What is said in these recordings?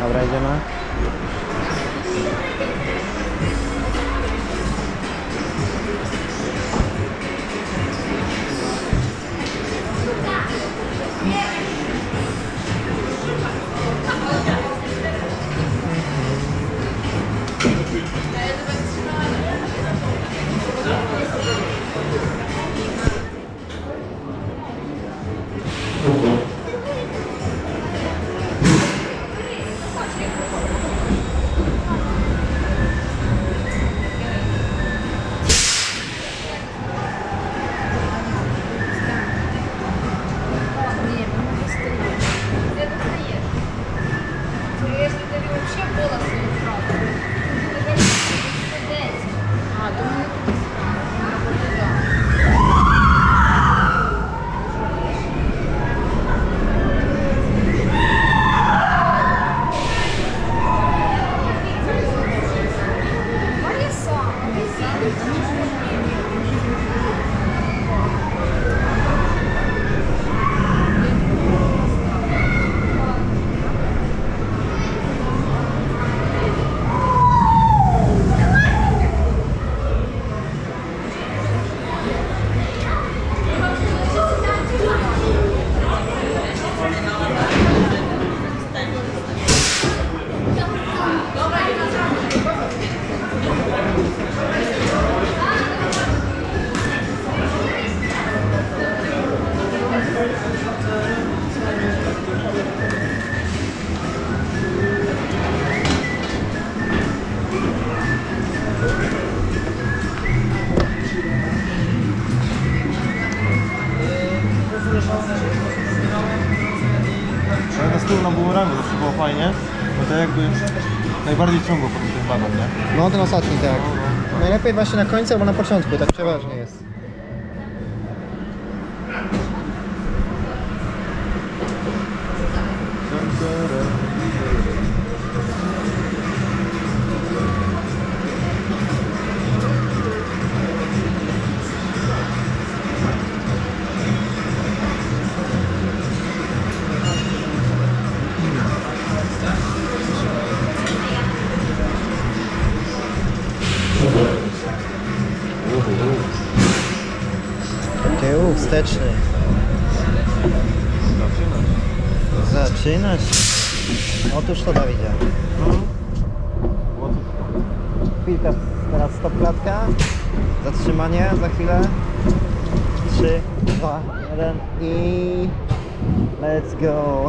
Dobra, idziemy. Ale z tyłu na bumerangu zawsze było fajnie, bo to jakby najbardziej ciągło po tym baną, nie? No ten ostatni tak. Najlepiej właśnie na końcu albo na początku, tak przeważnie jest. Tył, wsteczny. Zaczynać. Otóż to, Dawidzie. Chwilka, teraz stop klatka. Zatrzymanie za chwilę. 3, 2, 1 i... Let's go!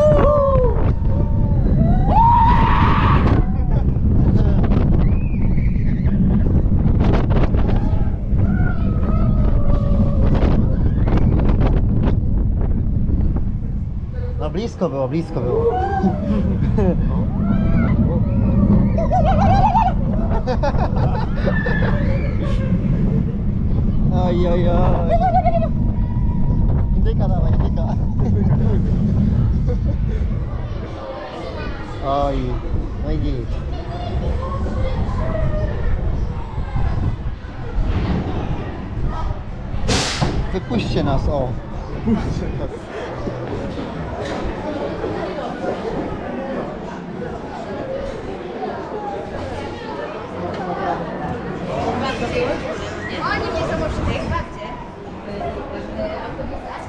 No blisko było, blisko było. Oj, oj, oj. Indyka dawaj, indyka. Oj, no i git. Wypuśćcie nas, o. Wypuśćcie nas. Они мне